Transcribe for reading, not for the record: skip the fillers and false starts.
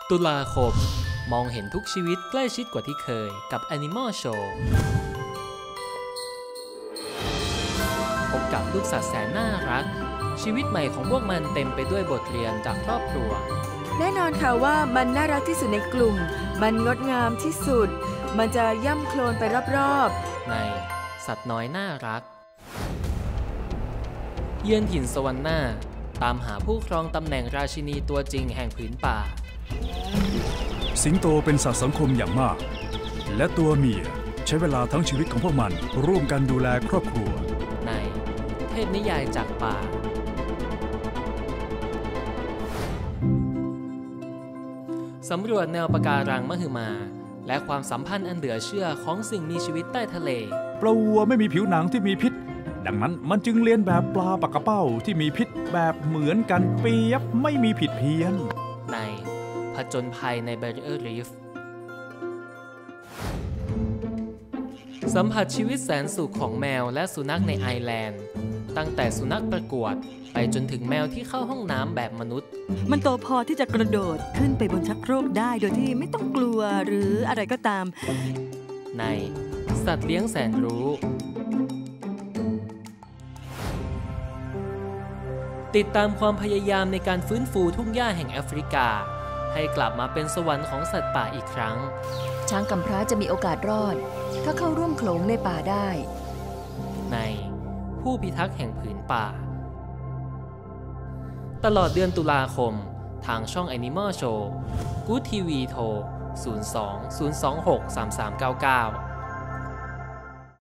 ตุลาคมมองเห็นทุกชีวิตใกล้ชิดกว่าที่เคยกับ Animal Show พบกับลูกสัตว์แสนน่ารักชีวิตใหม่ของพวกมันเต็มไปด้วยบทเรียนจากครอบครัวแน่นอนค่ะว่ามันน่ารักที่สุดในกลุ่มมันงดงามที่สุดมันจะย่ำโคลนไปรอบๆในสัตว์น้อยน่ารักเยือนถิ่นสวรรค์หน้าตามหาผู้ครองตำแหน่งราชินีตัวจริงแห่งผืนป่าสิงโตเป็นสัตว์สังคมอย่างมากและตัวเมียใช้เวลาทั้งชีวิตของพวกมันร่วมกันดูแลครอบครัวในเทพนิยายจากป่าสำรวจแนวปะการังมหึมาและความสัมพันธ์อันเหลือเชื่อของสิ่งมีชีวิตใต้ทะเลปลาวัวไม่มีผิวหนังที่มีพิษดังนั้นมันจึงเลียนแบบปลาปากกระเป้าที่มีพิษแบบเหมือนกันเปียบไม่มีผิดเพี้ยนในผจญภัยในแบรีเออร์รีฟสัมผัสชีวิตแสนสุขของแมวและสุนัขในไอร์แลนด์ตั้งแต่สุนัขประกวดไปจนถึงแมวที่เข้าห้องน้ำแบบมนุษย์มันโตพอที่จะกระโดดขึ้นไปบนชักโครกได้โดยที่ไม่ต้องกลัวหรืออะไรก็ตามในสัตว์เลี้ยงแสนรู้ติดตามความพยายามในการฟื้นฟูทุ่งหญ้าแห่งแอฟริกาให้กลับมาเป็นสวรรค์ของสัตว์ป่าอีกครั้งช้างกำพร้าจะมีโอกาสรอดถ้าเข้าร่วมโขลงในป่าได้ในผู้พิทักษ์แห่งผืนป่าตลอดเดือนตุลาคมทางช่อง Animal Show Good TV โทร 02 026 3399